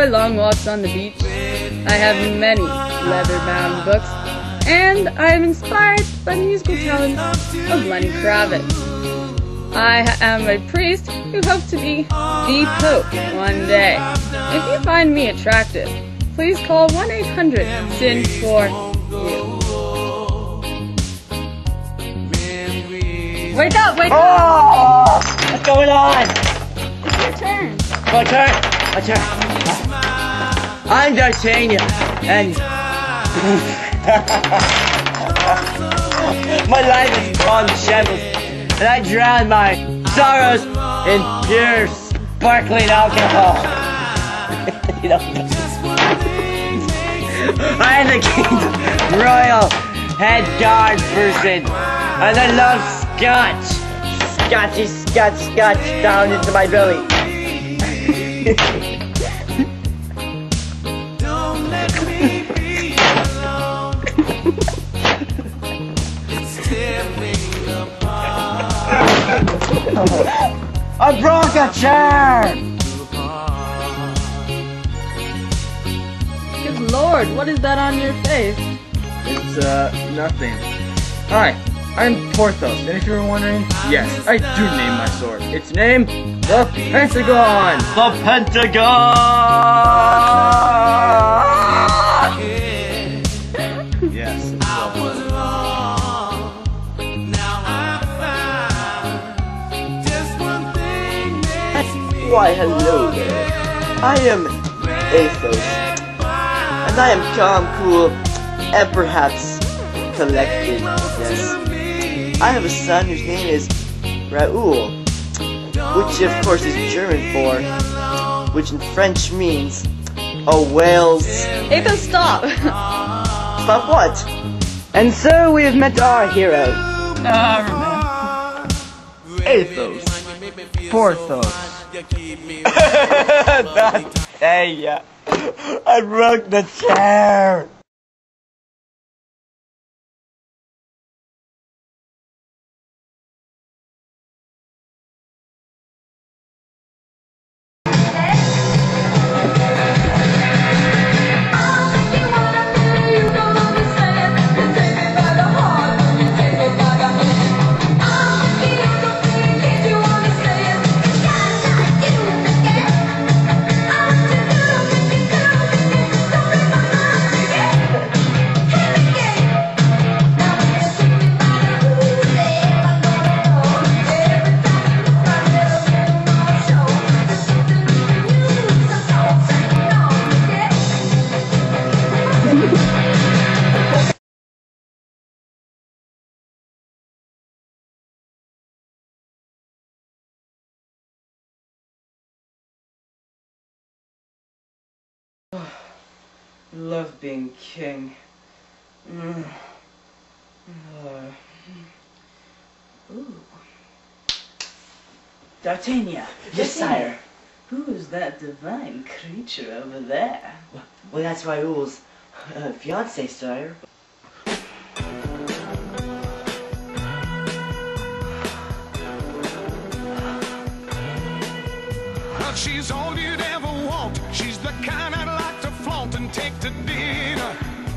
enjoy long walks on the beach. I have many leather-bound books, and I am inspired by the musical talents of Lenny Kravitz. I am a priest who hopes to be the Pope one day. If you find me attractive, please call 1-800-SIN-4-YOU. Wake up! Wake up! Oh! What's going on? It's your turn. My turn? My turn. I'm D'Artagnan, and my life is on the shambles, and I drown my sorrows in pure, sparkling alcohol. You know, I am the king's royal head guard person, and I love Scotch. Scotchy, Scotch down into my belly. I broke a chair! Good Lord, what is that on your face? It's, nothing. Hi, I'm Porthos, and if you were wondering, yes, I do name my sword. Its name, the Pentagon! The Pentagon! Yes, it's Why, hello there. I am Athos, and I am calm, cool, and perhaps collected, yes. I have a son whose name is Raoul, which of course is German for, which in French means a whale's... Athos, stop! Stop what? And so we have met our hero. Athos. Porthos. Hey, I broke the chair. Love being king. Ooh. D'Artagnan. Yes, sire. Who is that divine creature over there? Well, that's Raoul's fiancée, sire. Well, she's all you'd ever want. She's the kind I'd like to flaunt and take to dinner.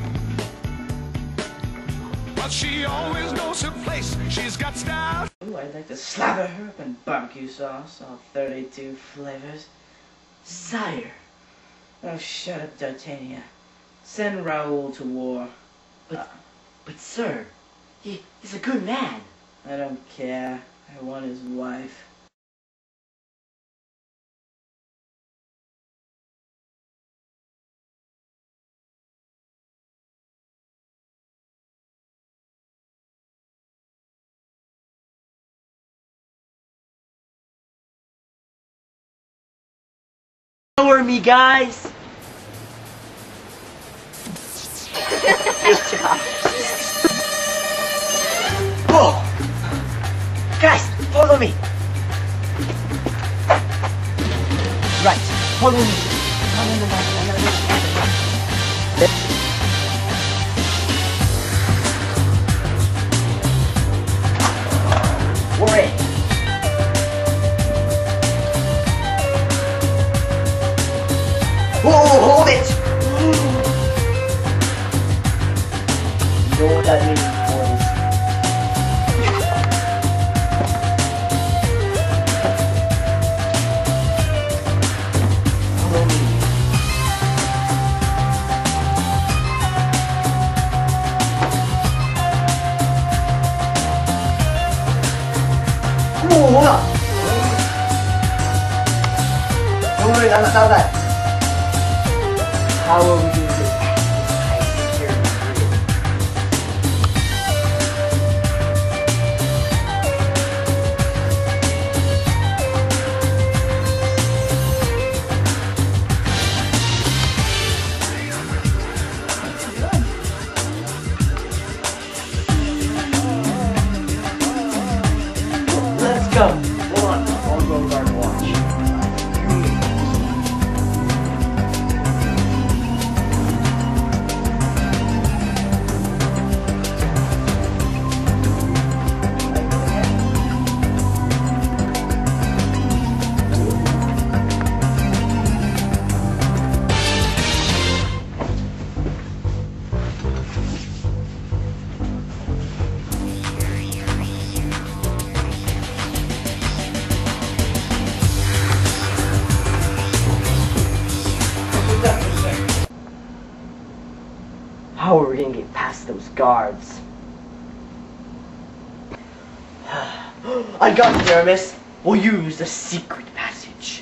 But she always knows her place. She's got style. Ooh, I'd like to slather her up in barbecue sauce, all 32 flavors. Sire. Oh, shut up, D'Artagnan. Send Raoul to war. But sir, he's a good man. I don't care. I want his wife. Lower me, guys. Good job. Whoa! Guys, follow me. Right, follow me. Worry. Whoa! know what that means, boys. Follow me. Whoa, hold up! Don't worry, not that. How are we doing this? Let's go. Hold on. I'll go guard watch. How are we gonna get past those guards? I got it, Aramis. We'll use the secret passage.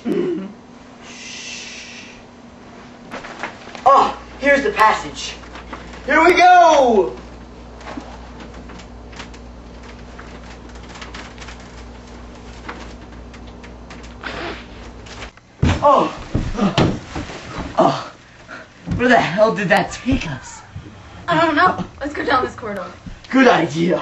Shh. Oh, here's the passage. Here we go! Oh, where the hell did that take us? I don't know. Let's go down this corridor. Good idea.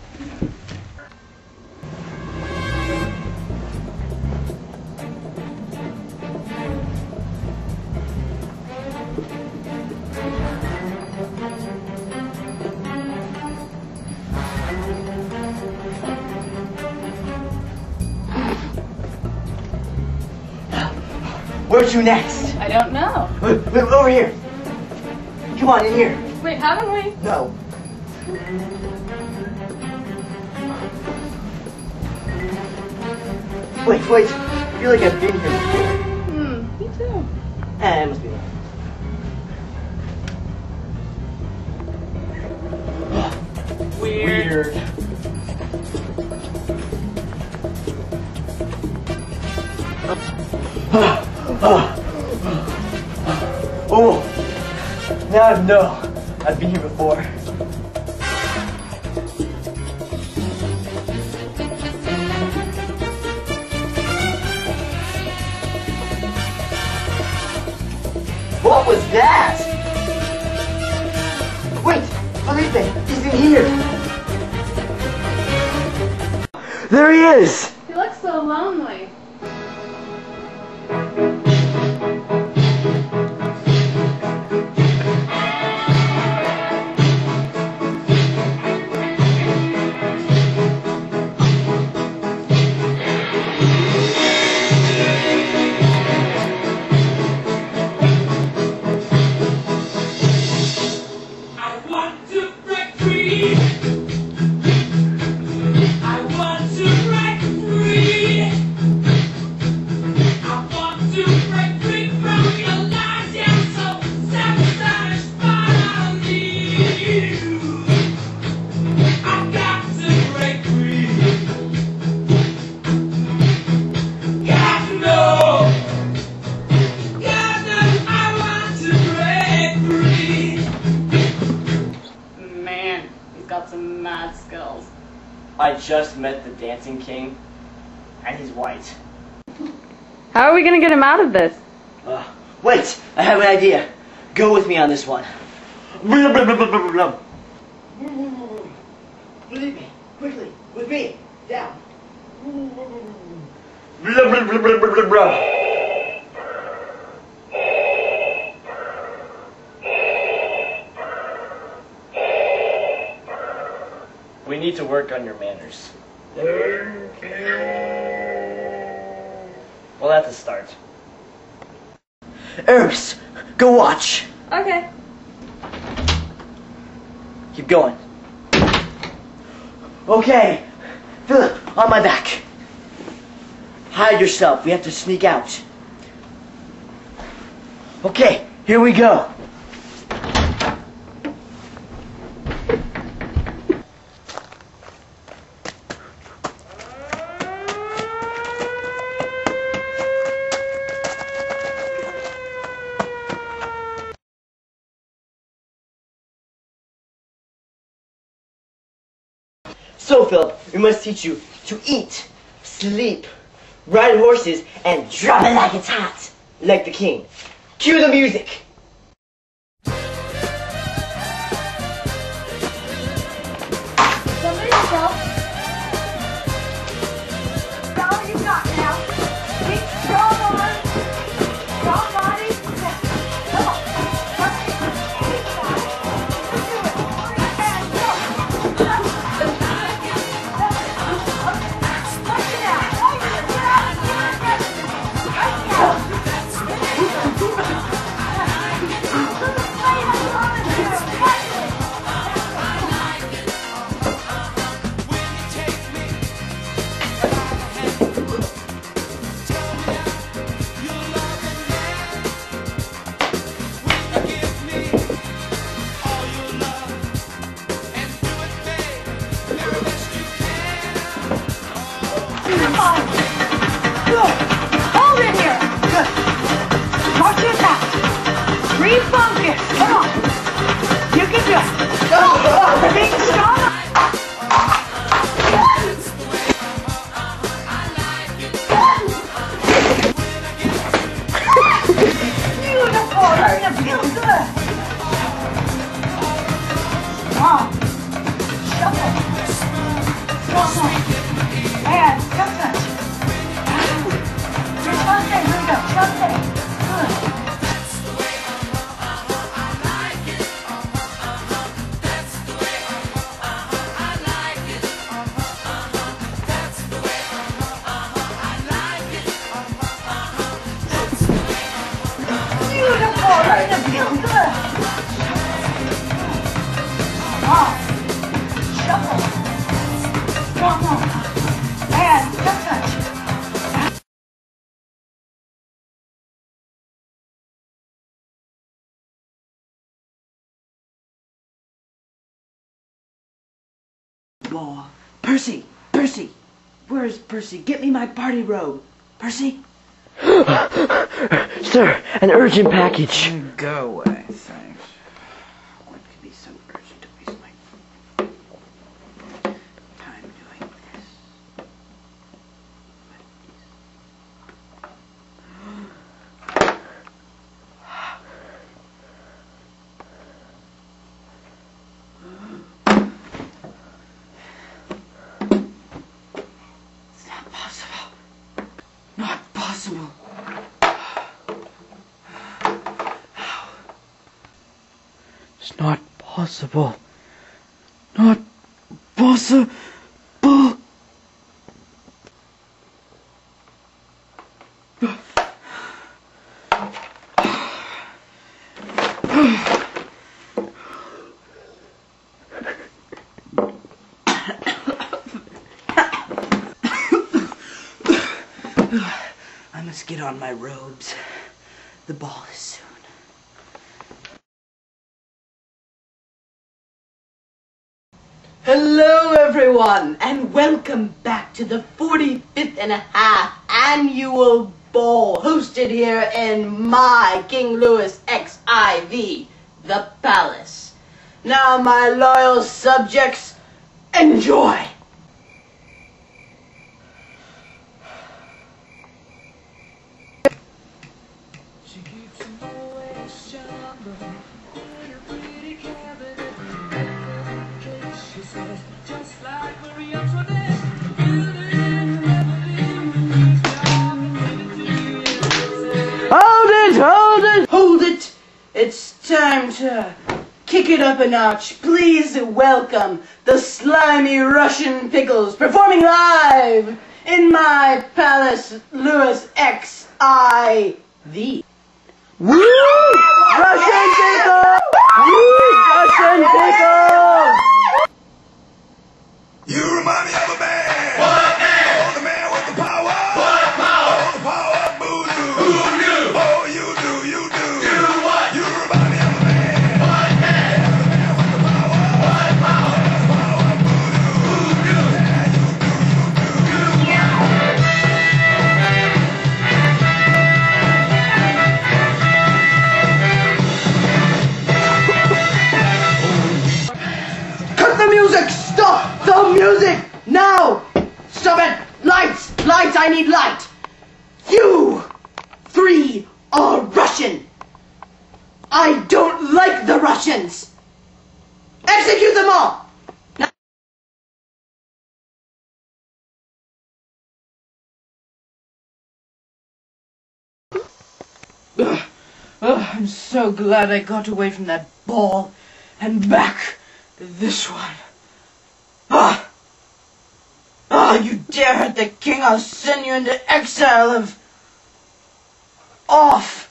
Where to next? I don't know. Wait, over here. Come on, in here. Wait, haven't we? No. Wait. I feel like I've been here before. Me too. It must be that. Weird. Oh, now I know. I've been here before. What was that? Wait, Felipe, he's in here. There he is. He looks so lonely. Some mad skills. I just met the Dancing King, and he's white. How are we gonna get him out of this? Wait, I have an idea. Go with me on this one. Believe me, quickly, with me. Down. We need to work on your manners. Well, that's a start. Aramis, go watch. Okay. Keep going. Okay, Philip, on my back. Hide yourself. We have to sneak out. Okay, here we go. So, Philip, we must teach you to eat, sleep, ride horses, and drop it like it's hot, like the king. Cue the music. Somebody help. That's all you got now. Keep strong arms, strong body. Come on. Hold it here. Good. Watch your back. Refocus. Come on. You can do it. Being strong. Beautiful. You're gonna feel good. Come on. Shuffle. Shuffle. And come touch. Sunday, here we go. Sunday. Good. Beautiful. You're gonna feel good. Come on. Shuffle. Come on. And come touch. Whoa. Percy! Percy! Where's Percy? Get me my party robe. Percy? Sir, an urgent package. Go away, thanks. What could be so urgent to waste my time doing this? Not possible. It's not possible. Not possible. I must get on my robes. The ball is soon. Hello everyone, and welcome back to the 45th and a half annual ball hosted here in my King Louis XIV, the Palace. Now my loyal subjects, enjoy! Hold it! It's time to kick it up a notch. Please welcome the slimy Russian pickles performing live in my Palace Louis XIV. Woo! Russian pickles! Woo! Russian pickles! You music! Now! Stop it! Lights! Lights! I need light! You 3 are Russian! I don't like the Russians! Execute them all! I'm so glad I got away from that ball and back to this one. You dare hurt the king, I'll send you into exile of... off.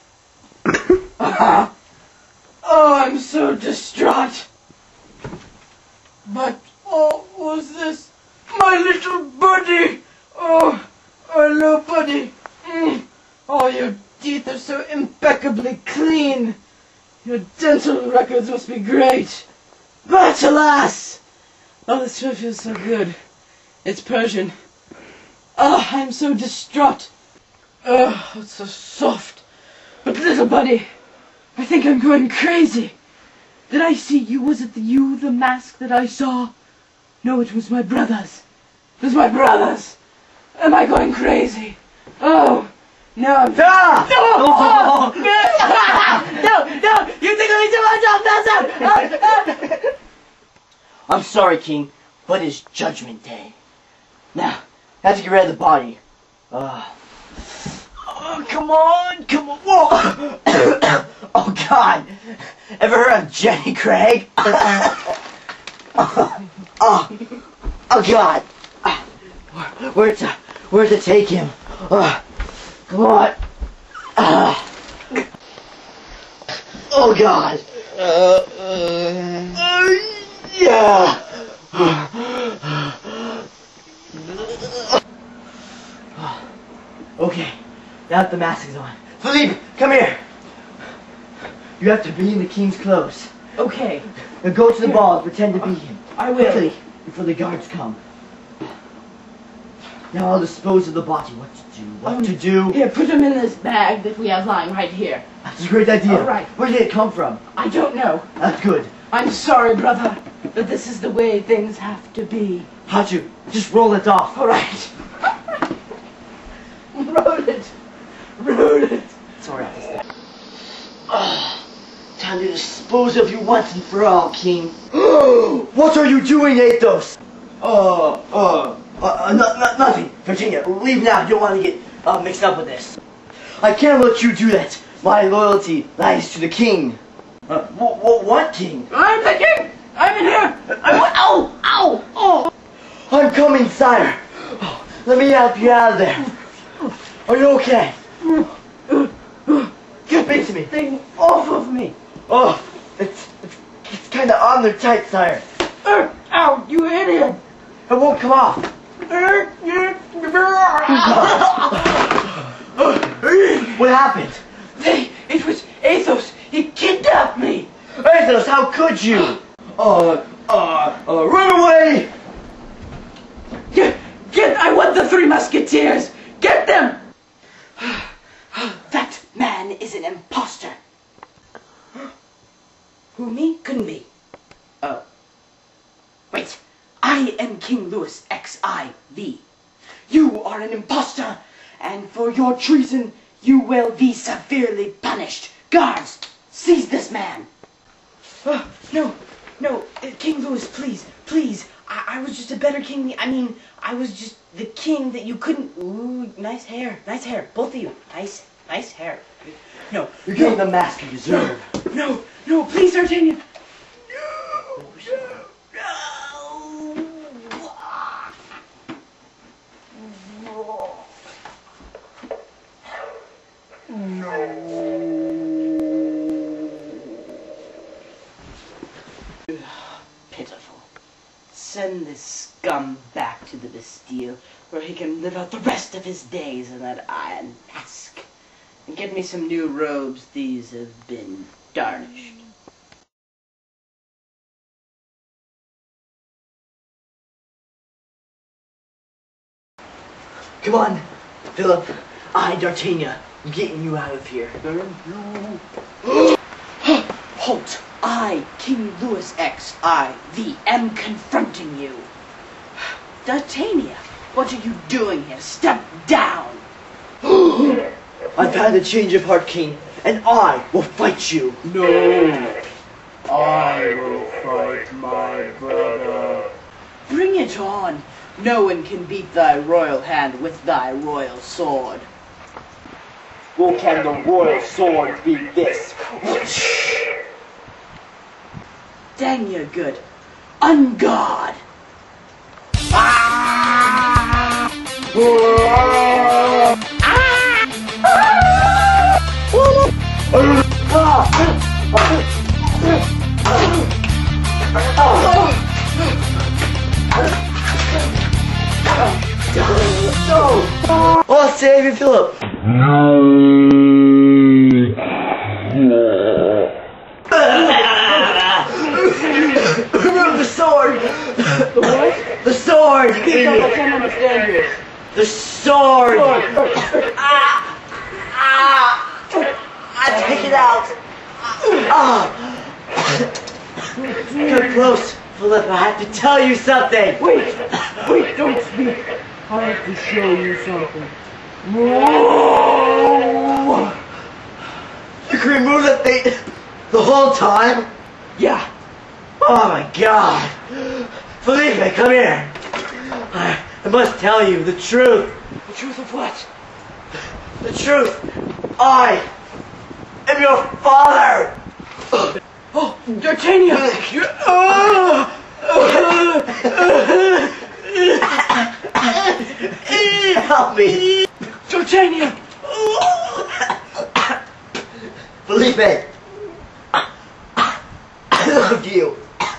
I'm so distraught. But, what's this? My little buddy! Oh, hello, buddy. Your teeth are so impeccably clean. Your dental records must be great. But alas! This sure feels so good. It's Persian. I'm so distraught. It's so soft. But little buddy, I think I'm going crazy. Did I see you? Was it you, the mask that I saw? No, it was my brothers. It was my brothers. Am I going crazy? Oh, no, I'm... No! No! You think of me too much, I'll pass out! I'm sorry, King, but it's Judgment Day. Now, I have to get rid of the body. Come on! Whoa! Oh, God! Ever heard of Jenny Craig? Oh, God! Where to take him? Come on! Oh, God! Yeah! Okay, now that the mask is on. Philippe, come here! You have to be in the king's clothes. Okay. Now go to the ball and pretend to be him. I will. Quickly, before the guards come. Now I'll dispose of the body. What to do? Here, put him in this bag that we have lying right here. That's a great idea. All right. Where did it come from? I don't know. That's good. I'm sorry, brother, but this is the way things have to be. How'd you? Just roll it off. All right. Roll it. Sorry, time to dispose of you once and for all, King. What are you doing, Athos? Nothing. Virginia, leave now. You don't want to get mixed up with this. I can't let you do that. My loyalty lies to the king. What king? I'm the king! I'm in here! Ow! I'm coming, sire. Let me help you out of there. Are you okay? Speak to me. Thing off of me. It's kind of on there tight, sire. Ow, you idiot! It won't come off. What happened? It was Athos. He kidnapped me. Athos, how could you? Run away! Get! I want the 3 Musketeers. Get them! That man is an imposter. Who, me? Couldn't be. Oh. Wait. I am King Louis XIV. You are an imposter, and for your treason, you will be severely punished. Guards, seize this man. No, King Louis, please. I was just a better king. I mean, I was just the king that you couldn't... Ooh, nice hair, both of you. Nice hair. No. You're getting the mask you deserve. No, please, D'Artagnan. Pitiful. Send this scum back to the Bastille, where he can live out the rest of his days in that iron mask. And get me some new robes. These have been tarnished. Come on, Philip. D'Artagnan, I'm getting you out of here. Halt! I, King Louis XIV, am confronting you. D'Artagnan, what are you doing here? Step down! I've had a change of heart, King, and I will fight you. No, I will fight my brother. Bring it on. No one can beat thy royal hand with thy royal sword. Well, can the royal sword beat this? Dang you're good. On guard! Oh, save you, Philip! Remove the sword! The what? The sword! I can't understand you. The sword! Take it out! You're close, Philip. I have to tell you something. Wait, don't speak. I have to show you something. You can remove that thing the whole time? Yeah. Oh my God! Felipe, come here. I must tell you the truth. The truth of what? The truth. I am your father. Oh, D'Artagnan! Help me. D'Artagnan! Felipe, I love you.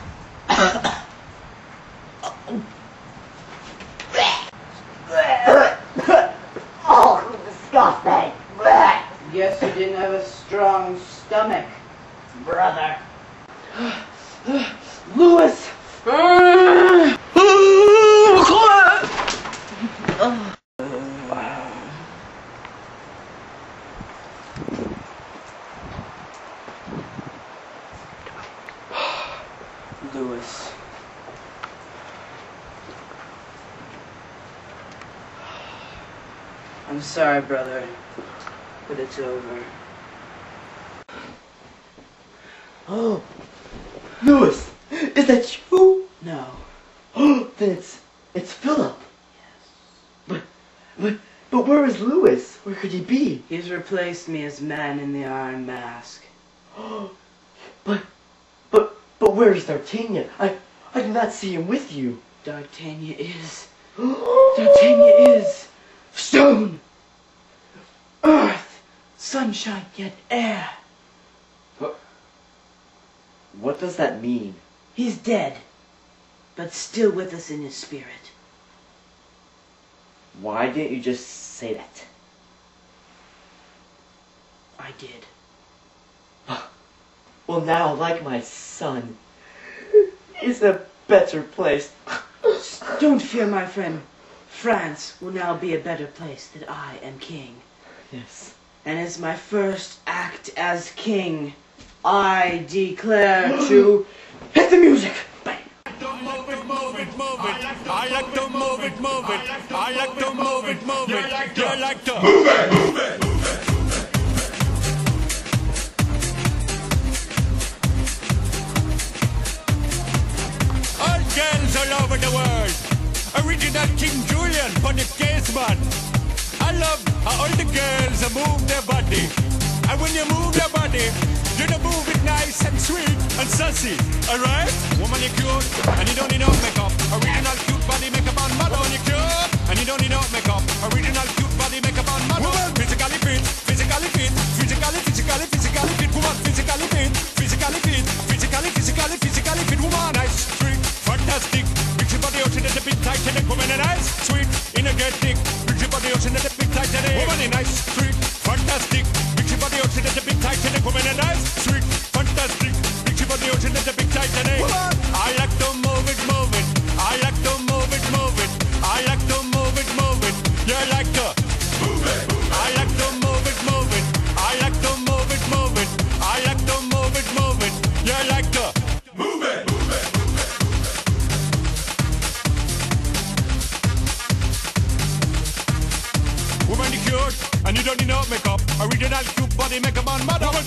Oh, disgusting. Guess you didn't have a strong stomach, brother. Louis! Louis. I'm sorry, brother, but it's over. Oh, Louis, is that you? No. Oh, then it's Philip. Yes. But where is Louis? Where could he be? He's replaced me as Man in the Iron Mask. But where is D'Artagnan? I do not see him with you. D'Artagnan is stone, earth, sunshine, yet air. What does that mean? He's dead, but still with us in his spirit. Why didn't you just say that? I did. Well, now, like my son, is a better place. Don't fear, my friend. France will now be a better place that I am king. Yes. And as my first act as king, I declare to hit the music. Bang. Move it, move it, move it. I like to move it, move it. I like to move it, move it. You like to move it, move it. All girls all over the world. Original King Julian for the case man. I love how all the girls move their body. And when you move your body, you don't move it nice and sweet and sassy, alright? Woman, you're cute, and you don't need no makeup. Original cute body makeup on model. Woman, you're cute, and you don't need no makeup. Original cute body makeup on model. Woman, physically fit, physically fit, physically fit. Woman, physically fit, physically fit, physically fit. Woman, nice, sweet, fantastic. Mix your body ocean at the big Titanic. Woman, nice, sweet, energetic. Mix your body ocean at the big Titanic. Woman, nice, sweet, fantastic. Body ocean at the big Titanic, woman and nice, sweet, fantastic. Big body ocean at the big Titanic. Woman, I like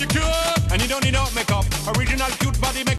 secure, and you don't need no makeup. Original cute body make